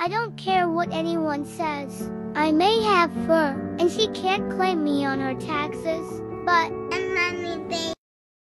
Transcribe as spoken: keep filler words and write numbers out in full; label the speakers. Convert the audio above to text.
Speaker 1: I don't care what anyone says. I may have fur, and she can't claim me on her taxes, but